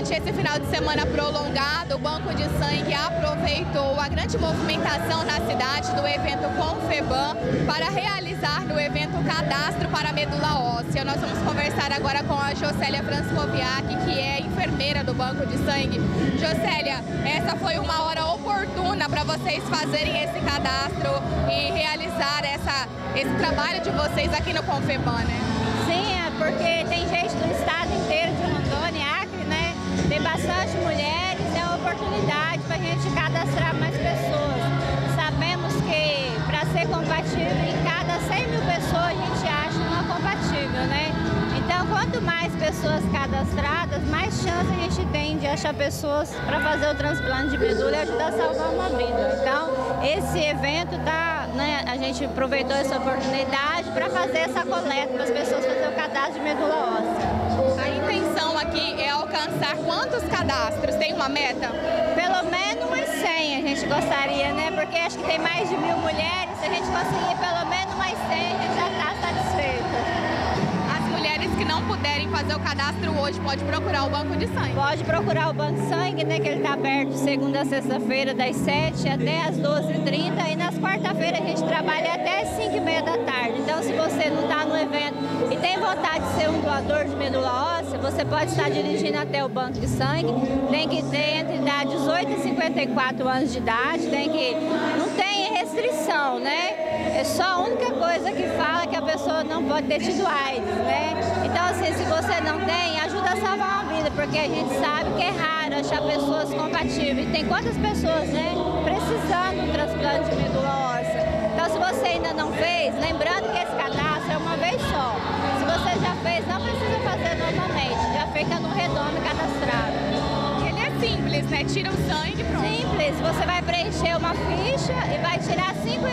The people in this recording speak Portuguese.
durante esse final de semana prolongado, o Banco de Sangue aproveitou a grande movimentação na cidade do evento Confeban para realizar no evento cadastro para medula óssea. Nós vamos conversar agora com a Jocélia Franscoviac, que é enfermeira do Banco de Sangue. Jocélia, essa foi uma hora oportuna para vocês fazerem esse cadastro e realizar esse trabalho de vocês aqui no Confeban, né? Sim, é porque tem gente do estado inteiro de Rondônia, Acre, né? Tem bastante mulheres, é uma oportunidade para a gente cadastrar mais pessoas. Sabemos que para ser compatível, em cada 100 mil pessoas a gente acha uma compatível, né? Então, quanto mais pessoas cadastradas, mais chance a gente tem de achar pessoas para fazer o transplante de medula e ajudar a salvar uma vida. Então, esse evento a gente aproveitou essa oportunidade para fazer essa coleta para as pessoas fazerem o cadastro de medula óssea. A intenção aqui é alcançar quantos cadastros? Tem uma meta? Pelo menos umas 100 a gente gostaria, né? Porque acho que tem mais de 1000 mulheres, se a gente conseguir pelo menos mais 100, a gente já está satisfeita. Mulheres que não puderem fazer o cadastro hoje, pode procurar o Banco de Sangue. Pode procurar o Banco de Sangue, né, que ele está aberto de segunda a sexta-feira, das 7 até as 12h30, e nas quarta-feiras a gente trabalha até as 5h30 da tarde. Então, se você não está no evento e tem vontade de ser um doador de medula óssea, você pode estar dirigindo até o Banco de Sangue. Tem que ter entre 18 e 54 anos de idade, não tem restrição, né? É só a única coisa que fala que a pessoa não pode ter tido AIDS, né? Então, assim, se você não tem, ajuda a salvar uma vida, porque a gente sabe que é raro achar pessoas compatíveis. E tem quantas pessoas, né, precisando de um transplante de medula óssea. Então, se você ainda não fez, lembrando que esse cadastro é uma vez só. Se você já fez, não precisa fazer novamente, já fica no redondo cadastrado. Ele é simples, né? Tira o sangue, pronto. Simples, você vai preencher uma ficha e vai tirar 5